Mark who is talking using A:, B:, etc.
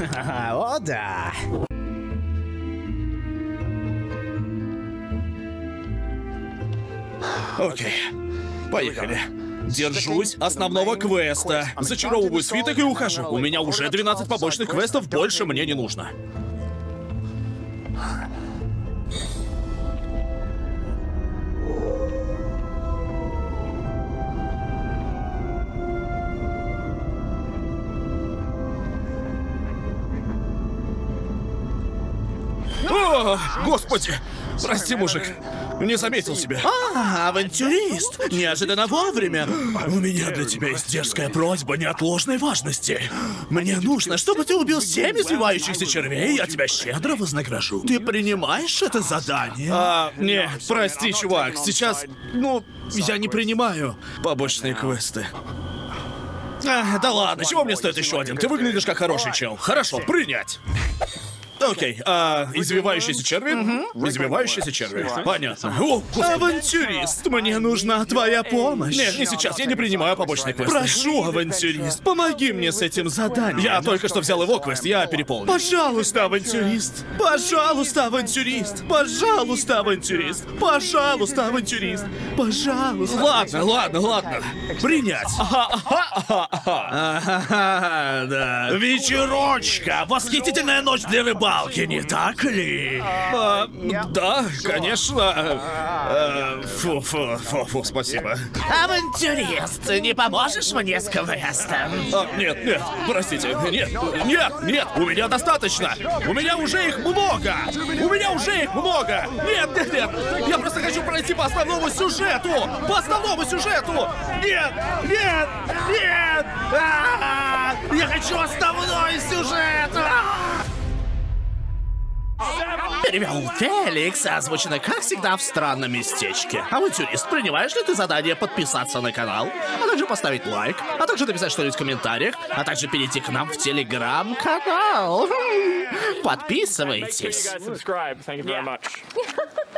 A: О, да.
B: Окей, поехали. Держусь основного квеста. Зачаровываю свиток и ухожу. У меня уже 12 побочных квестов, больше мне не нужно. О, господи! Прости, мужик. Не заметил себя.
A: Авантюрист! Неожиданно вовремя. У меня для тебя есть дерзкая просьба неотложной важности. Мне нужно, чтобы ты убил 7 извивающихся червей, и я тебя щедро вознагражу. Ты принимаешь это задание?
B: Не, прости, чувак. Сейчас, я не принимаю побочные квесты. Да ладно, чего мне стоит еще один? Ты выглядишь как хороший чел. Хорошо, принять. Окей, извивающиеся черви? Извивающиеся черви. Понятно. О,
A: Авантюрист, мне нужна твоя помощь.
B: Нет, не сейчас, я не принимаю побочный квест.
A: Прошу, авантюрист, помоги мне с этим заданием.
B: Я только что взял его квест, я переполнен.
A: Пожалуйста, авантюрист! Пожалуйста, авантюрист! Пожалуйста, авантюрист! Пожалуйста, авантюрист! Пожалуйста!
B: Ладно. Принять.
A: Да. Вечерочка! Восхитительная ночь для рыбалки, не так ли?
B: Да, конечно. Фу, спасибо.
A: Авантюрист, не поможешь мне с квестом?
B: Нет, простите. Нет, у меня достаточно. У меня уже их много. Нет. Я просто хочу пройти по основному сюжету. Нет.
A: Я хочу основной сюжет! Перевел Феликс, озвучено как всегда в странном местечке. Авантюрист, принимаешь ли ты задание подписаться на канал, а также поставить лайк, а также написать что-нибудь в комментариях, а также перейти к нам в телеграм-канал? Подписывайтесь.